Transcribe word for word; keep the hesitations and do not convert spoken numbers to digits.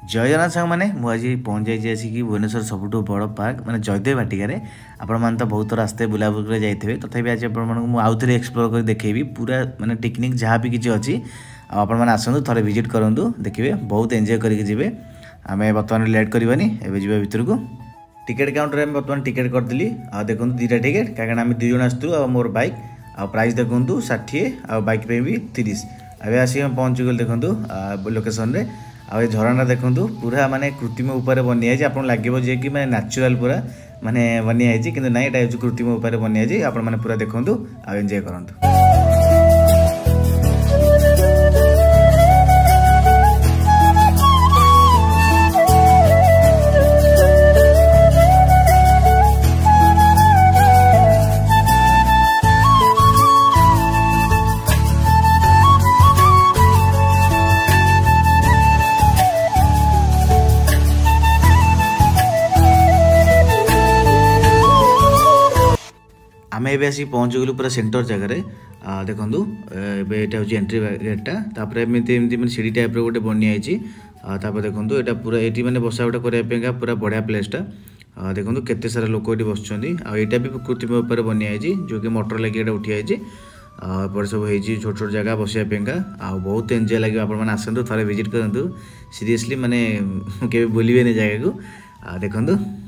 जय जगन्नाथ सांग मैंने मुझे पहुँच जाइए आसिक भुवनेश्वर सबुठ बड़ पार्क मैंने जयदेव वाटिकार आपण मैंने तो बहुत थर आसते बुलाबुल जाइए तथापि आज आउ थे एक्सप्लोर कर देखी पूरा माने टेक्निक जहाँ भी किसी अच्छी आपण मैंने आसतु थे विजिट करूँ देखिए बहुत एंजॉय करके आम बर्तमान लेट करवानी एवं जी भितर को टिकेट काउंटर में बर्तमान टिकेट करदेली आ देखो दुईटा टिकेट कहीं आम दुई जन आसतु आ मोर बैक आ प्राइस देखूँ षाठिए आ बैक पे भी तीस एवं आसिक पहुँची गल देखूँ लोकेशन रे आ झरणा देखूँ पूरा माने कृत्रिम उपर बनी आप लगे जे कि माने नेचुरल पूरा माने बनी कि ना ये कृत्रिम उपर बनी आप पूरा देखूँ आ एंजॉय करूँ। आम ए आसिक पहुँच गलु पूरा सेंटर जगह देखूँ यहाँ हूँ एंट्री गेटा तापर एमती एमती सीढ़ी टाइप गोटे बनी देखूँ यहाँ पूरा ये मैंने बसा उठा करने पूरा बढ़िया प्लेसटा देखूँ केते सारा लोक ये बस यहाँ भी कृत्रिम उपर बनी जो कि मोटर लगे उठी है पर सब हो छोट छोट जगह बसापा आ बहुत एंजॉय लगे आप आसतु थे विजिट करूँ सीरियसली माने के भूलिए जगह को देखूँ।